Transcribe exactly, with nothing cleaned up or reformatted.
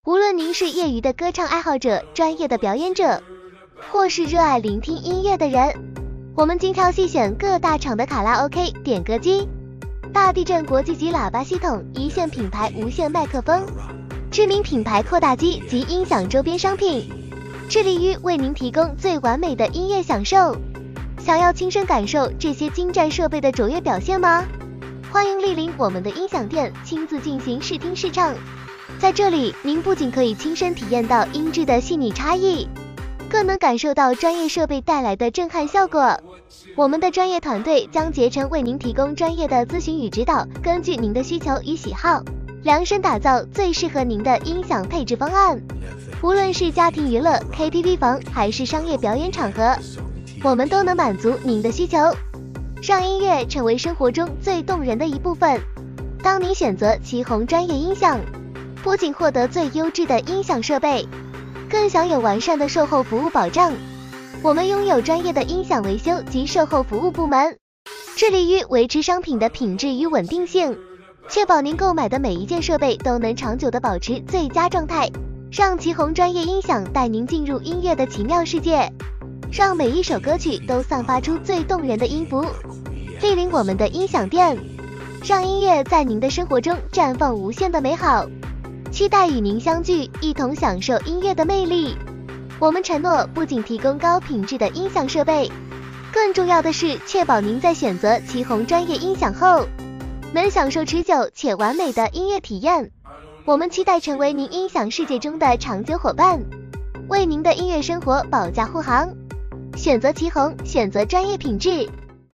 无论您是业余的歌唱爱好者、专业的表演者，或是热爱聆听音乐的人，我们精挑细选各大厂的卡拉 OK 点歌机、大地震国际级喇叭系统、一线品牌无线麦克风、知名品牌扩大机及音响周边商品，致力于为您提供最完美的音乐享受。想要亲身感受这些精湛设备的卓越表现吗？欢迎莅临我们的音响店，亲自进行试听试唱。在这里，您不仅可以亲身体验到音质的细腻差异，更能感受到专业设备带来的震撼效果。我们的专业团队将竭诚为您提供专业的咨询与指导，根据您的需求与喜好，量身打造最适合您的音响配置方案。无论是家庭娱乐、K T V 房，还是商业表演场合，我们都能满足您的需求，让音乐成为生活中最动人的一部分。当您选择奇宏专业音响，不仅获得最优质的音响设备，更享有完善的售后服务保障。我们拥有专业的音响维修及售后服务部门，致力于维持商品的品质与稳定性，确保您购买的每一件设备都能长久地保持最佳状态。让奇宏专业音响带您进入音乐的奇妙世界，让每一首歌曲都散发出最动人的音符。莅临我们的音响店，让音乐在您的生活中绽放无限的美好。期待与您相聚，一同享受音乐的魅力。我们承诺不仅提供高品质的音响设备，更重要的是确保您在选择奇宏专业音响后，能享受持久且完美的音乐体验。我们期待成为您音响世界中的长久伙伴，为您的音乐生活保驾护航。选择奇宏，选择专业品质。